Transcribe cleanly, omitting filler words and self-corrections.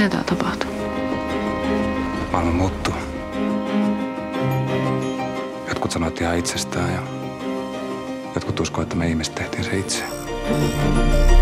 Mitä tää tapahtuu? Maailma muuttuu. Jotkut sanoivat ihan itsestään ja jotkut uskovat, että me ihmiset tehtiin se itse.